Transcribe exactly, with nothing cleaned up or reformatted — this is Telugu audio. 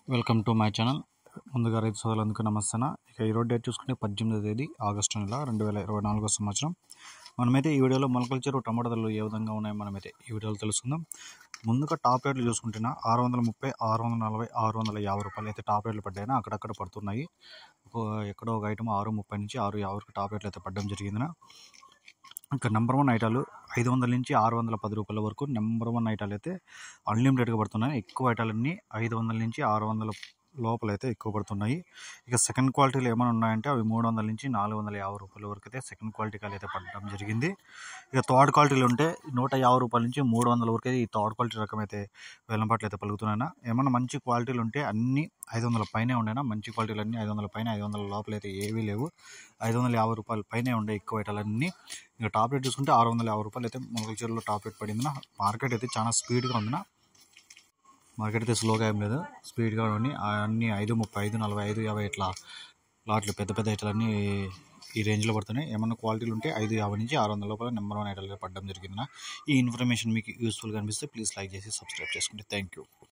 Welcome to my channel. ముందుగా రైతు సోదరులందరికీ నమస్తే. ఇక ఈరోజు డేట్ చూసుకుంటే పద్దెనిమిదో తేదీ ఆగస్టు నెల రెండు వేల ఇరవై నాలుగో సంవత్సరం. మనమైతే ఈ వీడియోలో మొలకల చెరువు టమాటా ధరలు ఏ విధంగా ఉన్నాయో మనమైతే ఈ వీడియోలో తెలుసుకుందాం. ముందుగా టాప్ రేట్లు చూసుకుంటున్నా ఆరు వందల ముప్పై ఆరు వందల నలభై ఆరు వందల యాభై రూపాయలు అయితే టాప్ రేట్లు పడ్డాయినా అక్కడక్కడ పడుతున్నాయి. ఎక్కడో ఒక ఐటమ్ ఆరు ముప్పై నుంచి ఆరు యాభై వరకు టాప్ రేట్లు అయితే పడడం జరిగిందినా. ఇంకా నెంబర్ వన్ ఐటాలు ఐదు వందల నుంచి ఆరు వందల పది రూపాయల వరకు నెంబర్ వన్ ఐటాలు అయితే అన్లిమిటెడ్గా పడుతున్నాయి. ఎక్కువ ఐటాలన్నీ ఐదు వందల నుంచి ఆరు వందల లోపల అయితే ఎక్కువ పడుతున్నాయి. ఇక సెకండ్ క్వాలిటీలు ఏమైనా ఉన్నాయంటే అవి మూడు వందల నుంచి నాలుగు వందల యాభై రూపాయల వరకు అయితే సెకండ్ క్వాలిటీ కాయలు అయితే పడడం జరిగింది. ఇక థర్డ్ క్వాలిటీలు ఉంటే నూట యాభై రూపాయల నుంచి మూడు వందల వరకు అయితే ఈ థర్డ్ క్వాలిటీ రకం అయితే వేలంపాట్లు అయితే పలుకుతున్నాయినా. ఏమన్నా మంచి క్వాలిటీలు ఉంటే అన్నీ ఐదు వందల పైనే ఉండేనా. మంచి క్వాలిటీలు అన్నీ ఐదు వందల పైన ఐదు వందల లోపల అయితే ఏవీ లేవు. ఐదు వందల యాభై రూపాయల పైనే ఉండే ఎక్కువ ఐటాలన్నీ. ఇంకా టాప్ రేట్ చూసుకుంటే ఆరు వందల యాభై రూపాయలు అయితే మొలకల చెరువులో టాప్ రేట్ పడిందినా. మార్కెట్ అయితే చాలా స్పీడ్గా ఉందినా. మార్కెట్ అయితే స్లోగా ఏం లేదు, స్పీడ్గా ఉంది. అన్నీ ఐదు ముప్పై ఐదు నలభై ఐదు యాభై ఇట్లా లాట్లు పెద్ద పెద్ద ఐటాలన్నీ ఈ రేంజ్లో పడుతున్నాయి. ఏమన్నా క్వాలిటీలు ఉంటే ఐదు యాభై నుంచి ఆరు వందల లోపల నెంబర్ వన్ ఐటాలు పడడం జరిగిందినా. ఈ ఇన్ఫర్మేషన్ మీకు యూస్ఫుల్గా అనిపిస్తే ప్లీజ్ లైక్ చేసి సబ్స్క్రైబ్ చేసుకోండి. Thank you.